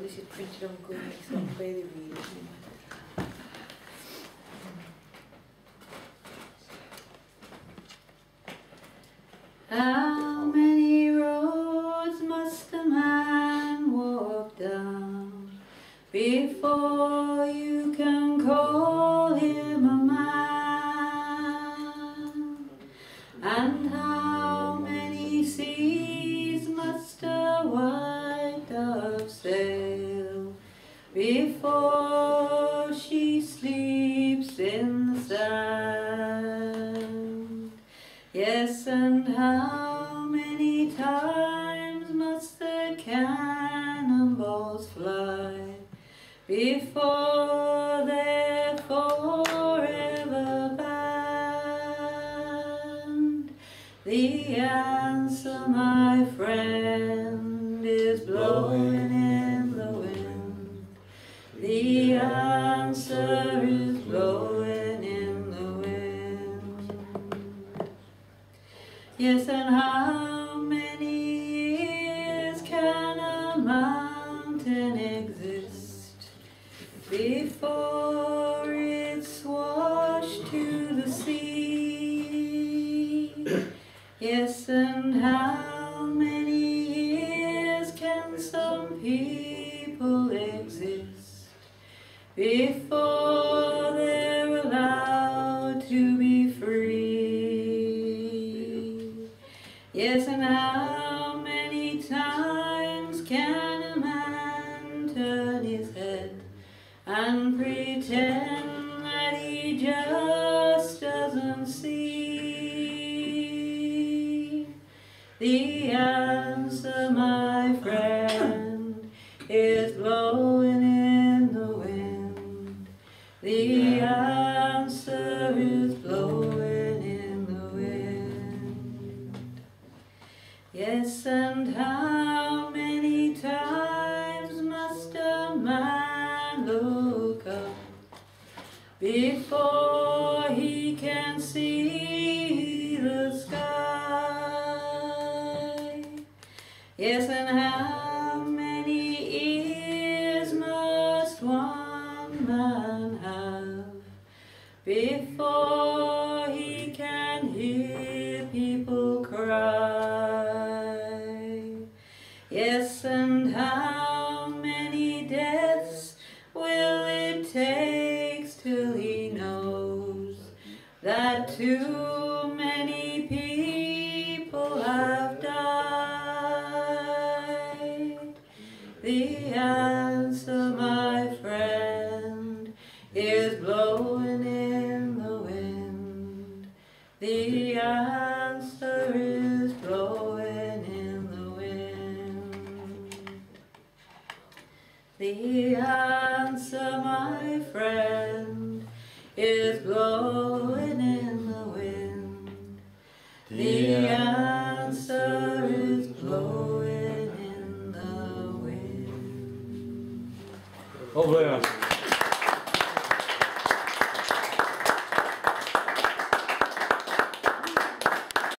this is printed on green, it's not really reading. How many roads must a man walk down before you can call him a man? And how many seas must a white dove sail before she sleeps in the sand? Yes, and how many times must the cannonballs fly before they're forever banned? The answer, my friend, is blowing in the wind. The answer is blowing in the wind. Yes, and how many years can a mountain exist before it's washed to the sea? Yes, and how many years can some people exist before they're allowed to be free? Yes, and how many times can a man turn his head and pretend that he just doesn't see? The answer, my friend, is blowing in the wind. The answer is blowing in the wind. Yes, and how many times must a man look up before he can see the sky? Yes, and how many ears must one man have before he can hear people cry? Yes, and how many deaths will it take till he knows that too many people have died? The answer, my friend, is blowing in the wind. The answer is blowing in the wind. The answer, my friend, is blowing in the wind. The answer is blowing in the wind. Obrigado.